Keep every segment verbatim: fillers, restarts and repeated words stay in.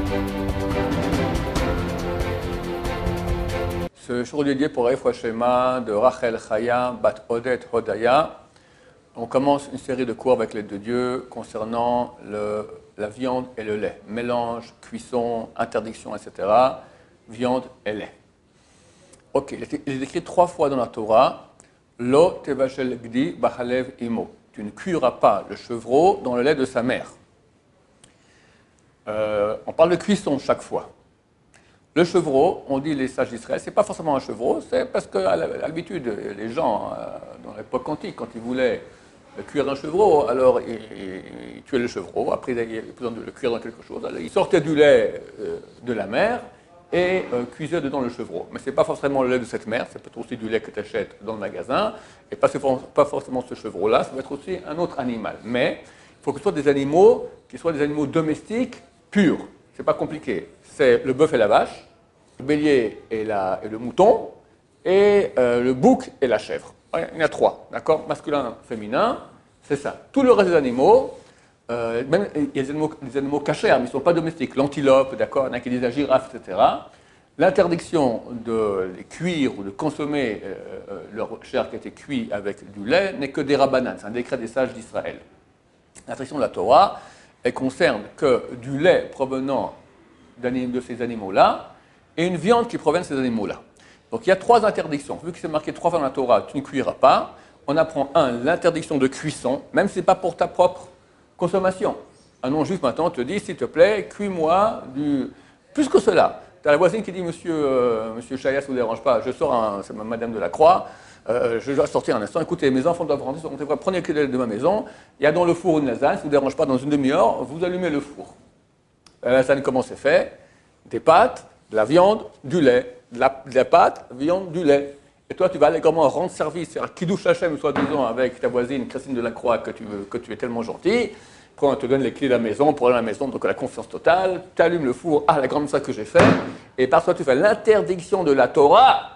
Ce jour dédié pour Refoua Shema de Rachel Chaya Bat Odet Hodaya. On commence une série de cours avec l'aide de Dieu concernant le, la viande et le lait. Mélange, cuisson, interdiction, et cetera. Viande et lait. Ok, il est écrit trois fois dans la Torah. Lo tevashel gdi bachalev imo. Tu ne cuiras pas le chevreau dans le lait de sa mère. Euh, on parle de cuisson chaque fois. Le chevreau, on dit les sages d'Israël, c'est pas forcément un chevreau, c'est parce qu'à l'habitude, les gens, dans l'époque antique, quand ils voulaient cuire un chevreau, alors ils, ils tuaient le chevreau, après ils avaient besoin de le cuire dans quelque chose, alors ils sortaient du lait de la mer et euh, cuisaient dedans le chevreau. Mais ce n'est pas forcément le lait de cette mère, c'est peut-être aussi du lait que tu achètes dans le magasin, et pas, pas forcément ce chevreau-là, ça va être aussi un autre animal. Mais il faut que ce soit des animaux qui soient des animaux domestiques purs, c'est pas compliqué. C'est le bœuf et la vache, le bélier et, la, et le mouton, et euh, le bouc et la chèvre. Il y en a trois, d'accord? Masculin, féminin, c'est ça. Tout le reste des animaux, euh, même il y a des animaux, des animaux cachers, mais ils ne sont pas domestiques. L'antilope, d'accord? Il y en a qui disent la girafe, et cetera. L'interdiction de les cuire ou de consommer euh, leur chair qui a été cuite avec du lait n'est que des rabbanan, c'est un décret des sages d'Israël. L'interdiction de la Torah, elle concerne que du lait provenant de ces animaux-là, et une viande qui provient de ces animaux-là. Donc il y a trois interdictions. Vu que c'est marqué trois fois dans la Torah, tu ne cuiras pas. On apprend, un, l'interdiction de cuisson, même si ce n'est pas pour ta propre consommation. Un non-juif maintenant te dit, s'il te plaît, cuis-moi du... plus que cela. Tu as la voisine qui dit, monsieur, euh, monsieur Chaya, ça ne vous dérange pas, je sors, un... c'est madame de la Croix, euh, je dois sortir un instant, écoutez, mes enfants doivent rentrer, prenez le clé de ma maison, il y a dans le four une lasagne, ça ne vous dérange pas, dans une demi-heure, vous allumez le four. La lasagne, comment c'est fait? Des pâtes, de la viande, du lait, de la, de la pâte, viande, du lait. Et toi, tu vas aller comment rendre service, c'est-à-dire Kiddush Hashem, soi-disant, avec ta voisine Christine de la Croix, que tu, que tu es tellement gentil. Quand on te donne les clés de la maison, pour aller à la maison, donc la confiance totale, tu allumes le four, ah, la grande ça que j'ai fait, et par ça, tu fais l'interdiction de la Torah.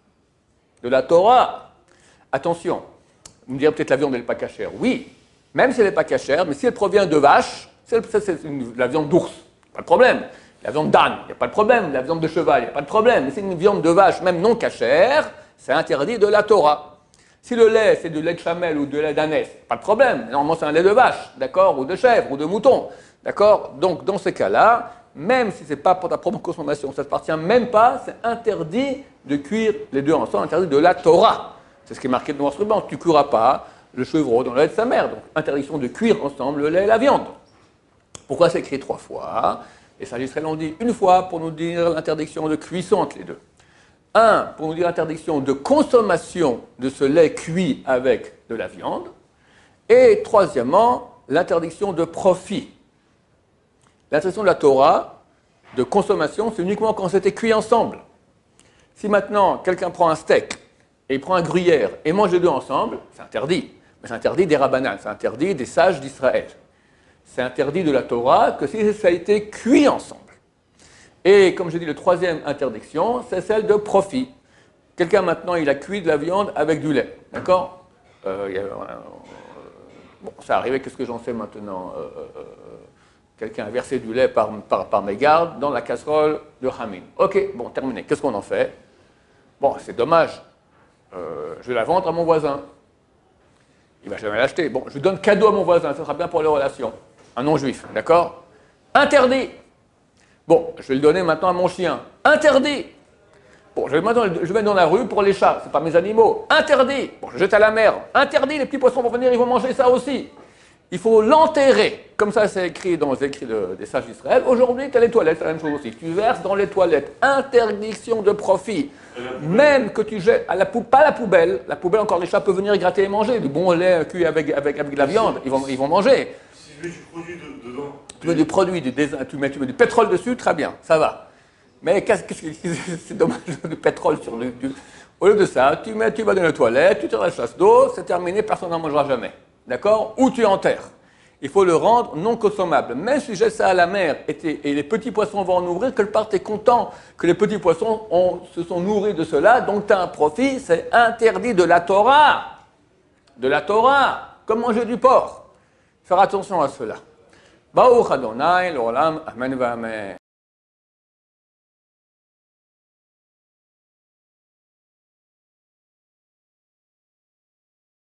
De la Torah. Attention, vous me direz peut-être la viande n'est pas cachère. Oui, même si elle n'est pas cachère, mais si elle provient de vaches, c'est, c'est une, la viande d'ours, pas de problème. La viande d'âne, il n'y a pas de problème. La viande de cheval, il n'y a pas de problème. Mais c'est une viande de vache, même non cachère, c'est interdit de la Torah. Si le lait, c'est du lait de chamelle ou de lait d'ânesse, pas de problème. Normalement, c'est un lait de vache, d'accord, ou de chèvre, ou de mouton, d'accord. Donc, dans ces cas-là, même si ce n'est pas pour ta propre consommation, ça ne t'appartient même pas, c'est interdit de cuire les deux ensemble, interdit de la Torah. C'est ce qui est marqué dans le ruban. Tu ne cuiras pas le chevreau dans le lait de sa mère. Donc, interdiction de cuire ensemble le lait et la viande. Pourquoi c'est écrit trois fois? Et ça, Israël l'ont dit une fois pour nous dire l'interdiction de cuisson entre les deux. Un, pour nous dire l'interdiction de consommation de ce lait cuit avec de la viande. Et troisièmement, l'interdiction de profit. L'interdiction de la Torah de consommation, c'est uniquement quand c'était cuit ensemble. Si maintenant, quelqu'un prend un steak et il prend un gruyère et mange les deux ensemble, c'est interdit. Mais c'est interdit des rabbanan, c'est interdit des sages d'Israël. C'est interdit de la Torah que si ça a été cuit ensemble. Et comme je dis, la troisième interdiction, c'est celle de profit. Quelqu'un maintenant, il a cuit de la viande avec du lait, d'accord euh, euh, Bon, ça arrive, qu'est-ce que j'en sais maintenant euh, euh, Quelqu'un a versé du lait par, par, par mégarde dans la casserole de Hamin. Ok, bon, terminé. Qu'est-ce qu'on en fait? Bon, c'est dommage. Euh, je vais la vendre à mon voisin. Il ne va jamais l'acheter. Bon, je lui donne cadeau à mon voisin, ça sera bien pour les relations. Un non-juif, d'accord? Interdit. Bon, je vais le donner maintenant à mon chien. Interdit. Bon, je vais maintenant je vais dans la rue pour les chats, c'est pas mes animaux. Interdit. Bon, je jette à la mer. Interdit, les petits poissons vont venir, ils vont manger ça aussi. Il faut l'enterrer. Comme ça, c'est écrit dans les écrits de, des sages d'Israël. Aujourd'hui, tu as les toilettes, c'est la même chose aussi. Tu verses dans les toilettes. Interdiction de profit. Même que tu jettes, à la pou- pas la poubelle. La poubelle, encore, les chats peuvent venir gratter et manger. Du bon lait cuit avec, avec, avec de la viande, ils vont, ils vont manger. Si je mets du produit de, dedans. Tu mets du produit, du, tu, mets, tu mets du pétrole dessus, très bien, ça va. Mais qu'est-ce que c'est dommage du pétrole sur du, du... Au lieu de ça, tu, mets, tu vas dans les toilettes, tu tires la chasse d'eau, c'est terminé, personne n'en mangera jamais. D'accord? Ou tu enterres. Il faut le rendre non consommable. Même si tu jettes ça à la mer et, et les petits poissons vont en nourrir, quelque part tu es content que les petits poissons ont, se sont nourris de cela, donc tu as un profit, c'est interdit de la Torah. De la Torah, comme manger du porc. Faire attention à cela. Baruch Adonai, l'olam, amen va amen.